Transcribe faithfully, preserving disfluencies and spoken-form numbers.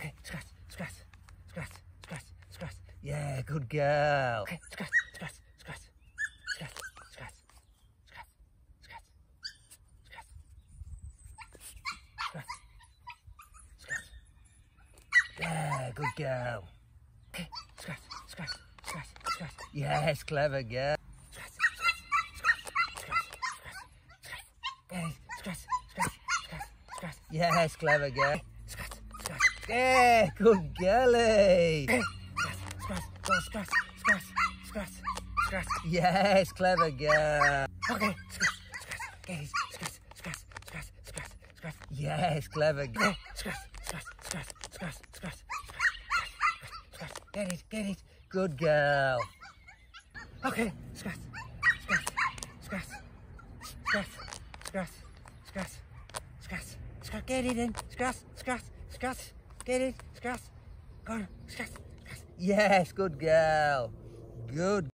Okay, scratch, scratch, scratch, scratch, scratch. Yeah, good girl. Okay, scratch, scratch, scratch, scratch, scratch, scratch, scratch, scratch, scratch, scratch. Yeah, good girl. Okay, scratch, scratch, scratch, scratch. Yes, clever girl. Scratch, scratch, scratch, scratch, scratch, scratch. Okay, scratch, scratch, scratch, scratch. Yes, clever girl. Scratch, scratch. Yeah, good girlie. Okay, scratch, scratch, go scratch, scratch, scratch, scratch. Yes, clever girl. Okay, scratch, scratch, get it, scratch, scratch, scratch, scratch, scratch. Yes, clever girl. Scratch, scratch, scratch, scratch, scratch, scratch. Get it, get it. Good girl. Okay, scratch, scratch, scratch, scratch, scratch, scratch, scratch, scratch. Get it in. Scratch, scratch, scratch. Get it, scratch. Go on, scratch, scratch. Yes, good girl. Good.